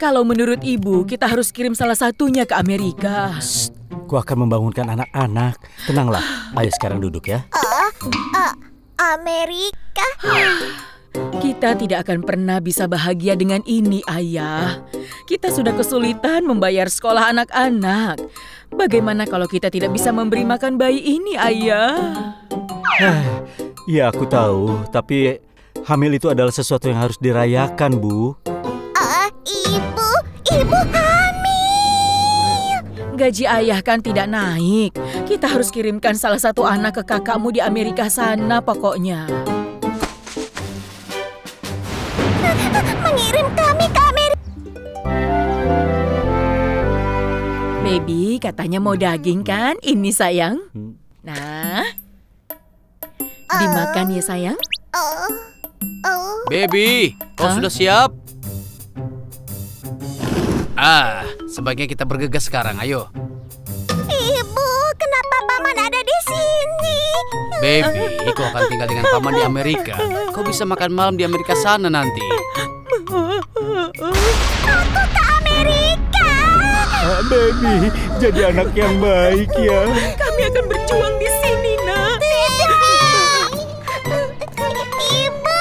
Kalau menurut ibu, kita harus kirim salah satunya ke Amerika. Ku akan membangunkan anak-anak. Tenanglah, ayo sekarang duduk ya. Amerika? Kita tidak akan pernah bisa bahagia dengan ini, Ayah. Kita sudah kesulitan membayar sekolah anak-anak. Bagaimana kalau kita tidak bisa memberi makan bayi ini, Ayah? Ya, aku tahu. Tapi hamil itu adalah sesuatu yang harus dirayakan, Bu. Ibu hamil. Gaji Ayah kan tidak naik. Kita harus kirimkan salah satu anak ke kakakmu di Amerika sana pokoknya. Mengirim kami ke Amerika. Baby katanya mau daging kan? Ini sayang. Nah, dimakan ya sayang. Baby, kau sudah siap? Sebaiknya kita bergegas sekarang, ayo. Ibu, kenapa paman ada di sini? Baby, kau akan tinggal dengan paman di Amerika. Kau bisa makan malam di Amerika sana nanti. Aku ke Amerika. Baby, jadi anak yang baik ya. Kami akan berjuang di sini, Nak. Ibu.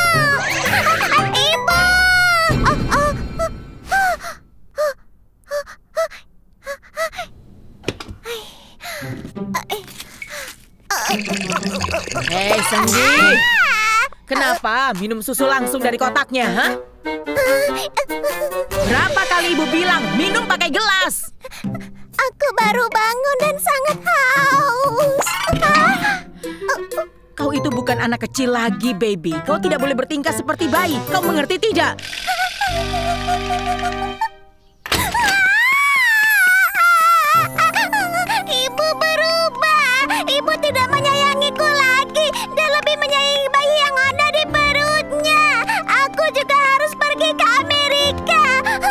Hei, Sandy. Kenapa minum susu langsung dari kotaknya, ha? Berapa kali ibu bilang minum pakai gelas? Aku baru bangun dan sangat haus. Kau itu bukan anak kecil lagi, baby. Kau tidak boleh bertingkah seperti bayi. Kau mengerti tidak? Ibu berubah. Ibu tidak menyayangiku lagi. Dia lebih menyayangi bayi yang ada di perutnya. Aku juga harus pergi ke Amerika.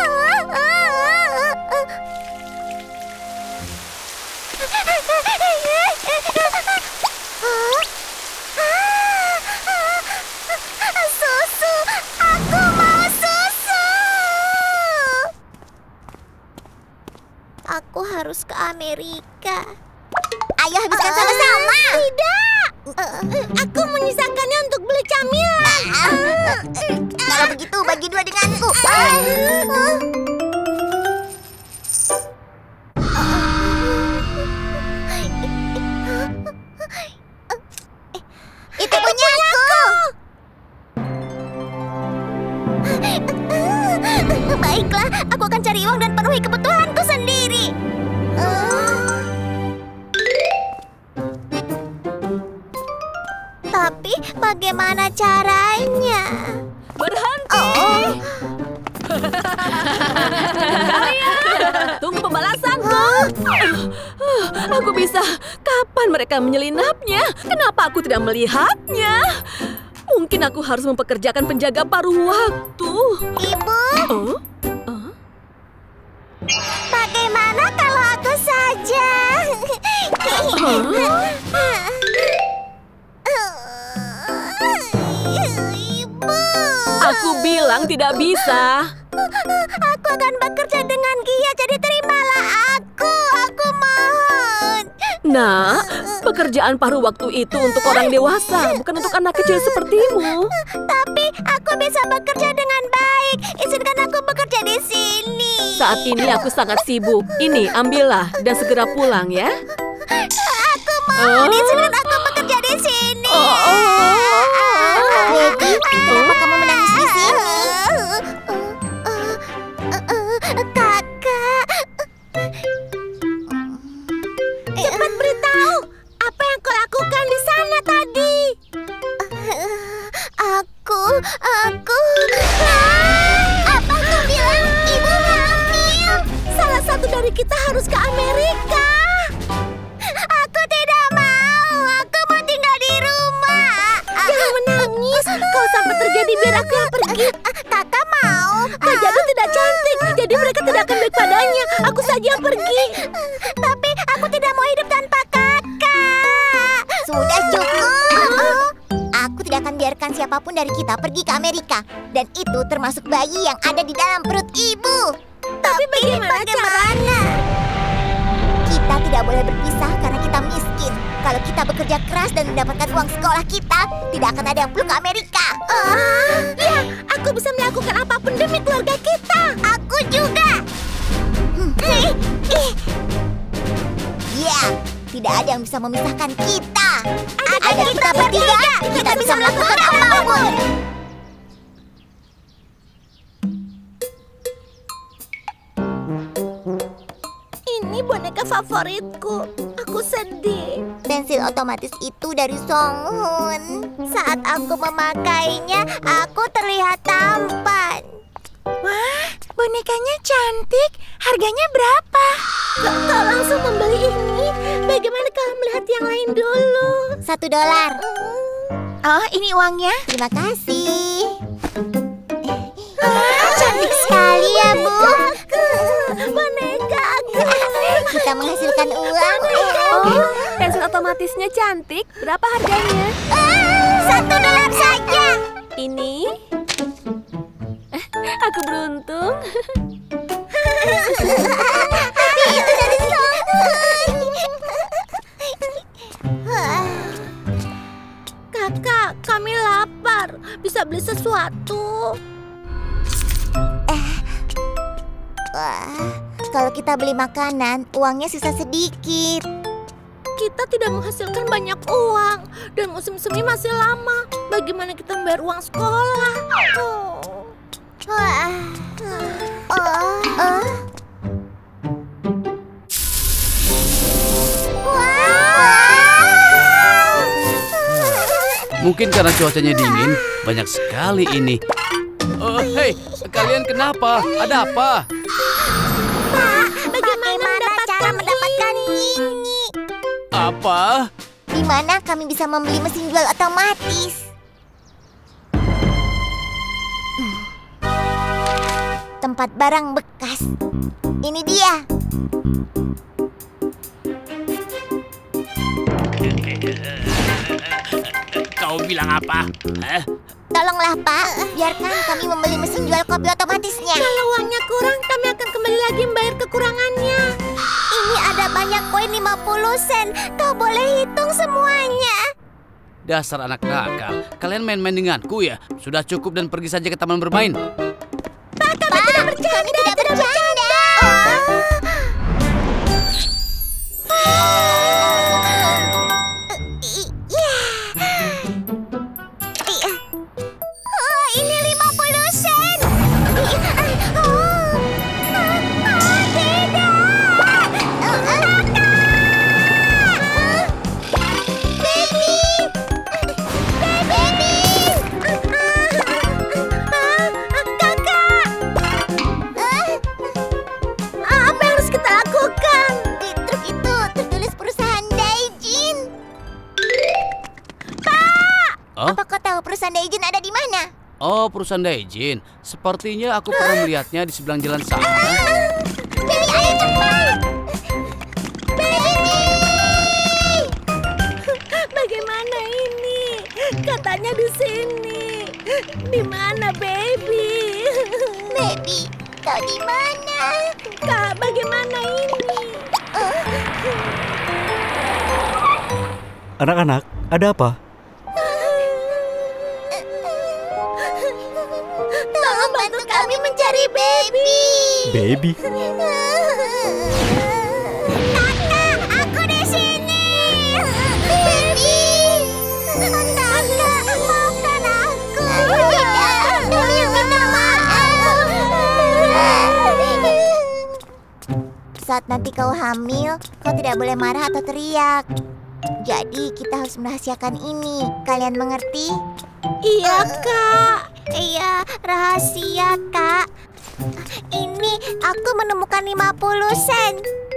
Susu. Aku mau susu. Aku harus ke Amerika. Ayo habiskan sama-sama. Tidak. Aku menyisakannya untuk beli camilan. Kalau begitu bagi dua denganku. Itu punyaku. Baiklah, aku akan cari uang dan penuhi kebutuhanku sendiri. Tapi bagaimana caranya? Berhenti! Tunggu pembalasanku. Aku bisa. Kapan mereka menyelinapnya? Kenapa aku tidak melihatnya? Mungkin aku harus mempekerjakan penjaga paruh waktu. Ibu? Bagaimana kalau aku saja? Ibu. Aku bilang tidak bisa. Aku akan bekerja dengan giat, jadi terimalah aku. Aku mohon. Nak, pekerjaan paruh waktu itu untuk orang dewasa, bukan untuk anak kecil sepertimu. Tapi aku bisa bekerja dengan baik. Izinkan aku bekerja di sini. Saat ini aku sangat sibuk. Ini, ambillah dan segera pulang ya. Aku mohon, izinkan aku bekerja di sini. Baby, kenapa kamu menangis di sini? Kakak. Cepat beritahu, apa yang kau lakukan di sana tadi? Aku. Apa kau bilang ibu hamil? Salah satu dari kita harus ke Amerika. Aku tidak mau. Aku mau tinggal di rumah. Jangan menangis. Kau sampai terjadi biar aku yang pergi. Kakak mau. Raja itu tidak cantik, jadi mereka tidak akan baik padanya. Aku saja yang pergi. Tapi aku tidak mau hidup tanpa kakak. Sudah cukup. Aku tidak akan biarkan membiarkan siapapun dari kita pergi ke Amerika. Dan itu termasuk bayi yang ada di dalam perut ibu. Tapi bagaimana? Kita tidak boleh berpisah karena kita miskin. Kalau kita bekerja keras dan mendapatkan uang sekolah kita, tidak akan ada yang perlu ke Amerika. Ya, aku bisa melakukan apapun demi keluarga kita. Aku juga. Ya, tidak ada yang bisa memisahkan kita. Ada kita bertiga, kita bisa melakukan apapun. Ini boneka favoritku. Aku sedih. Pensil otomatis itu dari Songhun. Saat aku memakainya, aku terlihat tampan. Wah, bonekanya cantik. Harganya berapa? Kau langsung membeli ini. Bagaimana kalau melihat yang lain dulu? $1. Oh, ini uangnya. Terima kasih. Cantik sekali ya, Bu. Boneka aku. Kita menghasilkan uang. Oh, pensil otomatisnya cantik. Berapa harganya? $1 saja. Ini? Aku beruntung. Tapi itu dari Songhun. Kakak, kami lapar. Bisa beli sesuatu? Kalau kita beli makanan, uangnya sisa sedikit. Kita tidak menghasilkan banyak uang. Dan musim semi masih lama. Bagaimana kita membayar uang sekolah? Mungkin karena cuacanya dingin, banyak sekali ini. Hei, kalian kenapa? Ada apa? Pak, bagaimana cara mendapatkan ini? Apa? Di mana kami bisa membeli mesin jual otomatis? Tempat barang bekas. Ini dia. Kau bilang apa? Tolonglah, Pak. Biarkan kami membeli mesin jual kopi otomatisnya. Kalau uangnya kurang, kami akan kembali lagi membayar kekurangannya. Ini ada banyak koin 50 sen. Kau boleh hitung semuanya. Dasar anak nakal. Kalian main-main denganku ya? Sudah cukup dan pergi saja ke taman bermain. Pak, kami tidak bercanda. Ini 50 sen. Apa kau tahu perusahaan Daijin ada di mana? Oh, perusahaan Daijin. Sepertinya aku pernah melihatnya di seberang jalan sana. Baby, ayo cepat! Baby! Bagaimana ini? Katanya di sini. Di mana, Baby? Baby, kau di mana? Kak, bagaimana ini? Anak-anak, ada apa? Tolong bantu kami mencari Baby. Baby? Kakak, aku di sini. Baby. Kakak, maafkan aku. Tidak, Baby minta maaf. Saat nanti kau hamil, kau tidak boleh marah atau teriak. Jadi kita harus merahasiakan ini. Kalian mengerti? Iya, Kak. Iya, rahasia, Kak. Ini aku menemukan 50 sen.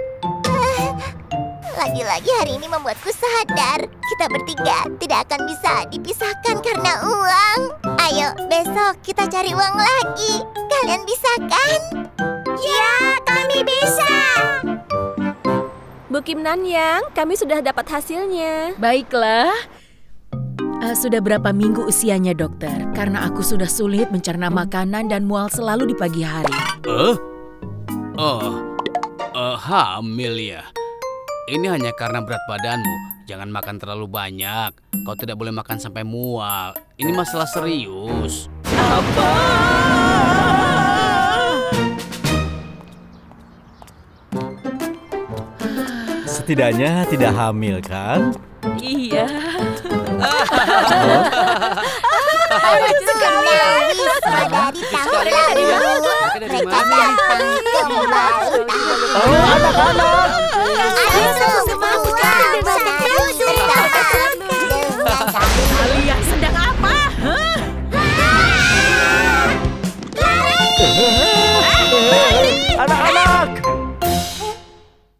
Lagi-lagi hari ini membuatku sadar. Kita bertiga tidak akan bisa dipisahkan karena uang. Ayo, besok kita cari uang lagi. Kalian bisa kan? Ya, kami bisa. Bu Kim Nanyang, kami sudah dapat hasilnya. Baiklah. Sudah berapa minggu usianya, dokter? Karena aku sudah sulit mencerna makanan dan mual selalu di pagi hari. Hamil ya. Ini hanya karena berat badanmu. Jangan makan terlalu banyak. Kau tidak boleh makan sampai mual. Ini masalah serius. Apa? Setidaknya tidak hamil, kan? Iya. Lucu sekali. Dari tahun lalu. Mereka datang kembali. Oh, anak-anak. Ayo semua.